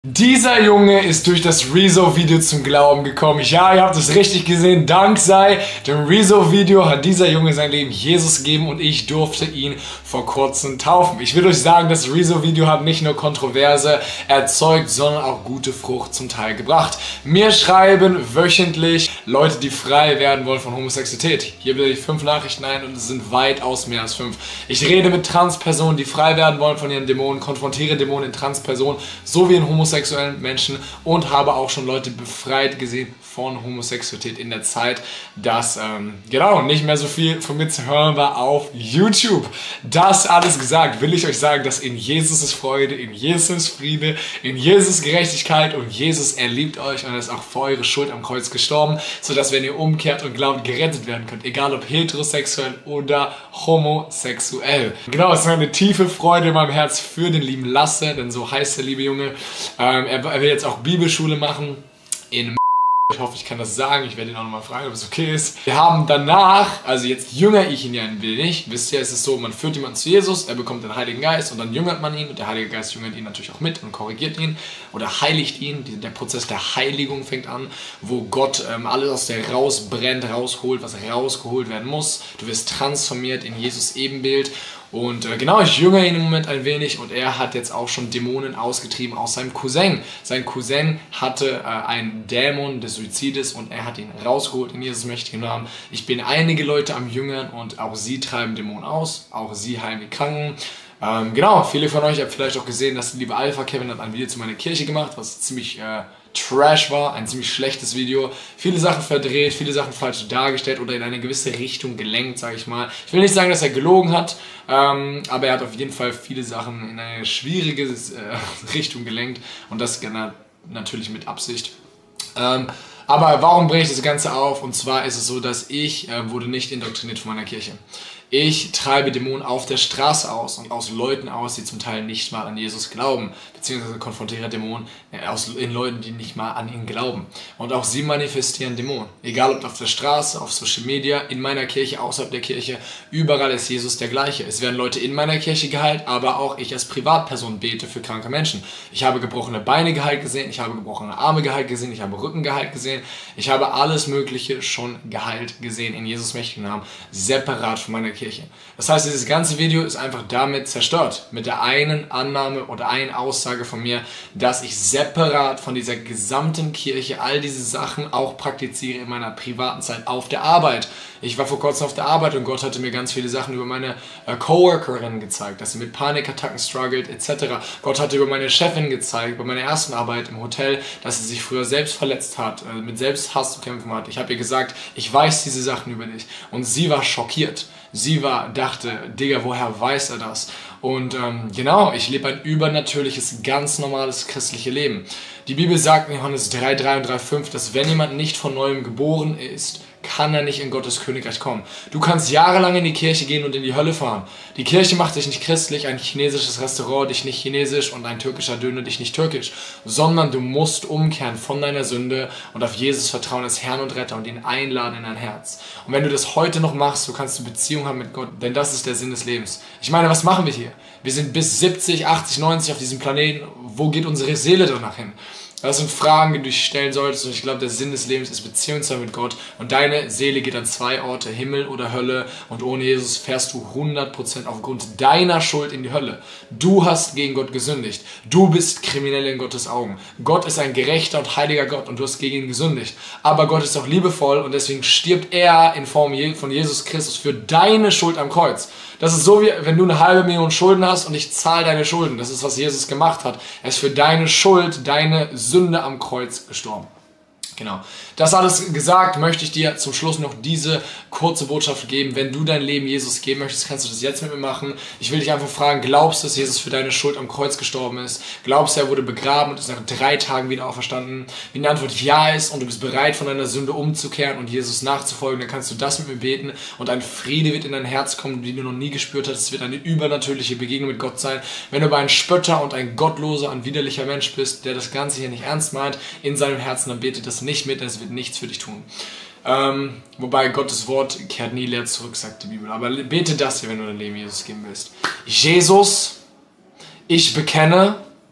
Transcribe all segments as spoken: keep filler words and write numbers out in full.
Dieser Junge ist durch das Rezo-Video zum Glauben gekommen. Ja, ihr habt es richtig gesehen. Dank sei dem Rezo-Video hat dieser Junge sein Leben Jesus gegeben und ich durfte ihn vor kurzem taufen. Ich will euch sagen, das Rezo-Video hat nicht nur Kontroverse erzeugt, sondern auch gute Frucht zum Teil gebracht. Mir schreiben wöchentlich Leute, die frei werden wollen von Homosexualität. Hier blende ich fünf Nachrichten ein und es sind weitaus mehr als fünf. Ich rede mit Transpersonen, die frei werden wollen von ihren Dämonen, konfrontiere Dämonen in Transpersonen, sowie in Homosexualität. Homosexuellen Menschen und habe auch schon Leute befreit gesehen von Homosexualität in der Zeit, dass ähm, genau nicht mehr so viel von mir zu hören war auf YouTube. Das alles gesagt, will ich euch sagen, dass in Jesus ist Freude, in Jesus ist Friede, in Jesus ist Gerechtigkeit und Jesus, er liebt euch und er ist auch für eure Schuld am Kreuz gestorben, sodass, wenn ihr umkehrt und glaubt, gerettet werden könnt, egal ob heterosexuell oder homosexuell. Genau, es ist eine tiefe Freude in meinem Herz für den lieben Lasse, denn so heißt der liebe Junge. Ähm, er, er will jetzt auch Bibelschule machen in Ich hoffe, ich kann das sagen. Ich werde ihn auch nochmal fragen, ob es okay ist. Wir haben danach, also jetzt jünger ich ihn ja ein wenig. Wisst ihr, es ist so, man führt jemanden zu Jesus, er bekommt den Heiligen Geist und dann jüngert man ihn. Und der Heilige Geist jüngert ihn natürlich auch mit und korrigiert ihn oder heiligt ihn. Der Prozess der Heiligung fängt an, wo Gott ähm, alles aus dir rausbrennt, rausholt, was rausgeholt werden muss. Du wirst transformiert in Jesus Ebenbild. Und äh, genau, ich jüngere ihn im Moment ein wenig und er hat jetzt auch schon Dämonen ausgetrieben aus seinem Cousin. Sein Cousin hatte äh, einen Dämon des Suizides und er hat ihn rausgeholt in Jesus mächtigen Namen. Ich bin einige Leute am Jüngern und auch sie treiben Dämonen aus, auch sie heilen die Kranken. Ähm, genau, viele von euch habt vielleicht auch gesehen, dass der liebe Alpha Kevin hat ein Video zu meiner Kirche gemacht, was ziemlich äh, Trash war, ein ziemlich schlechtes Video. Viele Sachen verdreht, viele Sachen falsch dargestellt oder in eine gewisse Richtung gelenkt, sage ich mal. Ich will nicht sagen, dass er gelogen hat, ähm, aber er hat auf jeden Fall viele Sachen in eine schwierige äh, Richtung gelenkt und das natürlich mit Absicht. Ähm, aber warum bringe ich das Ganze auf? Und zwar ist es so, dass ich äh, wurde nicht indoktriniert von meiner Kirche. Ich treibe Dämonen auf der Straße aus und aus Leuten aus, die zum Teil nicht mal an Jesus glauben, beziehungsweise konfrontiere Dämonen aus, in Leuten, die nicht mal an ihn glauben. Und auch sie manifestieren Dämonen. Egal ob auf der Straße, auf Social Media, in meiner Kirche, außerhalb der Kirche, überall ist Jesus der gleiche. Es werden Leute in meiner Kirche geheilt, aber auch ich als Privatperson bete für kranke Menschen. Ich habe gebrochene Beine geheilt gesehen, ich habe gebrochene Arme geheilt gesehen, ich habe Rücken geheilt gesehen, ich habe alles Mögliche schon geheilt gesehen in Jesus mächtigen Namen, separat von meiner Kirche. Kirche. Das heißt, dieses ganze Video ist einfach damit zerstört. Mit der einen Annahme oder einen Aussage von mir, dass ich separat von dieser gesamten Kirche all diese Sachen auch praktiziere in meiner privaten Zeit auf der Arbeit. Ich war vor kurzem auf der Arbeit und Gott hatte mir ganz viele Sachen über meine äh, Coworkerin gezeigt, dass sie mit Panikattacken struggelt et cetera. Gott hatte über meine Chefin gezeigt, bei meiner ersten Arbeit im Hotel, dass sie sich früher selbst verletzt hat, äh, mit Selbsthass zu kämpfen hat. Ich habe ihr gesagt, ich weiß diese Sachen über dich. Und sie war schockiert. Sie war, dachte, Digga, woher weiß er das? Und ähm, genau, ich lebe ein übernatürliches, ganz normales christliche Leben. Die Bibel sagt in Johannes drei, drei und drei, fünf, dass wenn jemand nicht von Neuem geboren ist, kann er nicht in Gottes Königreich kommen. Du kannst jahrelang in die Kirche gehen und in die Hölle fahren. Die Kirche macht dich nicht christlich, ein chinesisches Restaurant dich nicht chinesisch und ein türkischer Döner dich nicht türkisch, sondern du musst umkehren von deiner Sünde und auf Jesus vertrauen als Herrn und Retter und ihn einladen in dein Herz. Und wenn du das heute noch machst, so kannst du Beziehung haben mit Gott, denn das ist der Sinn des Lebens. Ich meine, was machen wir hier? Wir sind bis siebzig, achtzig, neunzig auf diesem Planeten. Wo geht unsere Seele danach hin? Das sind Fragen, die du dich stellen solltest und ich glaube, der Sinn des Lebens ist Beziehung zu haben mit Gott und deine Seele geht an zwei Orte, Himmel oder Hölle und ohne Jesus fährst du hundert Prozent aufgrund deiner Schuld in die Hölle. Du hast gegen Gott gesündigt. Du bist kriminell in Gottes Augen. Gott ist ein gerechter und heiliger Gott und du hast gegen ihn gesündigt. Aber Gott ist auch liebevoll und deswegen stirbt er in Form von Jesus Christus für deine Schuld am Kreuz. Das ist so, wie wenn du eine halbe Million Schulden hast und ich zahle deine Schulden. Das ist, was Jesus gemacht hat. Er ist für deine Schuld, deine Sünde am Kreuz gestorben. Genau. Das alles gesagt, möchte ich dir zum Schluss noch diese kurze Botschaft geben. Wenn du dein Leben Jesus geben möchtest, kannst du das jetzt mit mir machen. Ich will dich einfach fragen, glaubst du, dass Jesus für deine Schuld am Kreuz gestorben ist? Glaubst du, er wurde begraben und ist nach drei Tagen wieder auferstanden? Wenn die Antwort ja ist und du bist bereit, von deiner Sünde umzukehren und Jesus nachzufolgen, dann kannst du das mit mir beten und ein Friede wird in dein Herz kommen, den du noch nie gespürt hast. Es wird eine übernatürliche Begegnung mit Gott sein. Wenn du aber ein Spötter und ein gottloser, ein widerlicher Mensch bist, der das Ganze hier nicht ernst meint, in seinem Herzen, dann betet das nicht mit, denn es wird nichts für dich tun. Ähm, wobei Gottes Wort kehrt nie leer zurück, sagt die Bibel. Aber bete das hier, wenn du dein Leben Jesus geben willst. Jesus, ich bekenne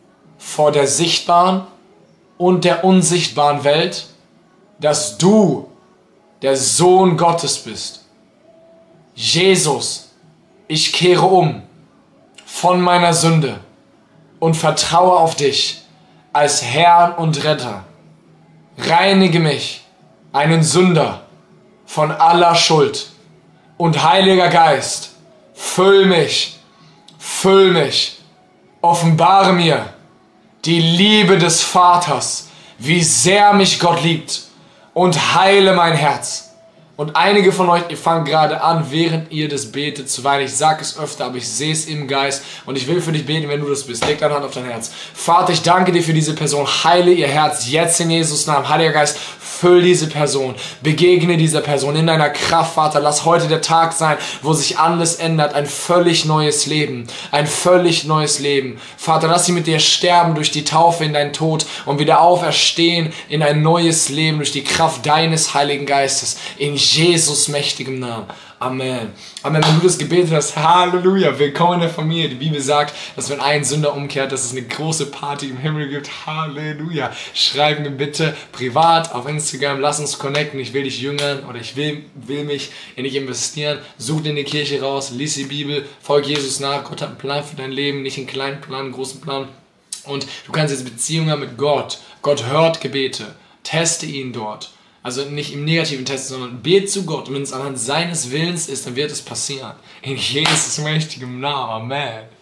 vor der sichtbaren und der unsichtbaren Welt, dass du der Sohn Gottes bist. Jesus, ich kehre um von meiner Sünde und vertraue auf dich als Herrn und Retter. Reinige mich, einen Sünder, von aller Schuld. Und Heiliger Geist, füll mich, füll mich, offenbare mir die Liebe des Vaters, wie sehr mich Gott liebt, und heile mein Herz. Und einige von euch, ihr fangt gerade an, während ihr das betet, zu weinen. Ich sage es öfter, aber ich sehe es im Geist. Und ich will für dich beten, wenn du das bist. Leg deine Hand auf dein Herz. Vater, ich danke dir für diese Person. Heile ihr Herz jetzt in Jesus' Namen. Heiliger Geist, füll diese Person. Begegne dieser Person in deiner Kraft, Vater. Lass heute der Tag sein, wo sich alles ändert. Ein völlig neues Leben. Ein völlig neues Leben. Vater, lass sie mit dir sterben durch die Taufe in deinen Tod und wieder auferstehen in ein neues Leben durch die Kraft deines Heiligen Geistes. In Jesus mächtigem Namen. Amen. Amen. Wenn du das gebetet hast, Halleluja, willkommen in der Familie. Die Bibel sagt, dass wenn ein Sünder umkehrt, dass es eine große Party im Himmel gibt. Halleluja. Schreib mir bitte privat auf Instagram, lass uns connecten. Ich will dich jüngern oder ich will, will mich in dich investieren. Such dir in die Kirche raus, lies die Bibel, folg Jesus nach. Gott hat einen Plan für dein Leben, nicht einen kleinen Plan, einen großen Plan. Und du kannst jetzt Beziehungen haben mit Gott. Gott hört Gebete. Teste ihn dort. Also nicht im negativen Testen, sondern bete zu Gott. Und wenn es anhand seines Willens ist, dann wird es passieren. In Jesus mächtigem Namen. Amen.